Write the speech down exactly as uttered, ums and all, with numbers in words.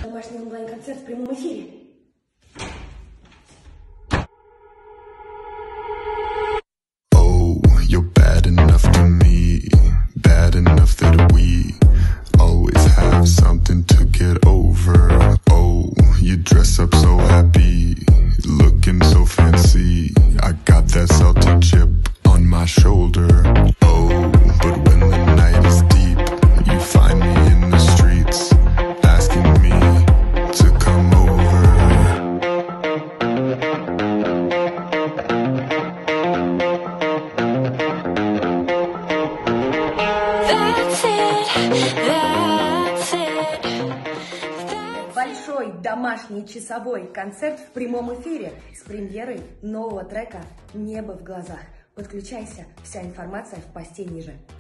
домашний онлайн-концерт в прямом эфире. Oh, you're bad enough to me, bad enough that we always have something to get over. Oh, you dress up so happy, looking so fancy. I got that salty chip on my shoulder. Oh, but when the night is deep, you find me in the streets, asking me to come over. That's it, that's it. Большой домашний часовой концерт в прямом эфире с премьерой нового трека «Небо в глазах». Подключайся, вся информация в посте ниже.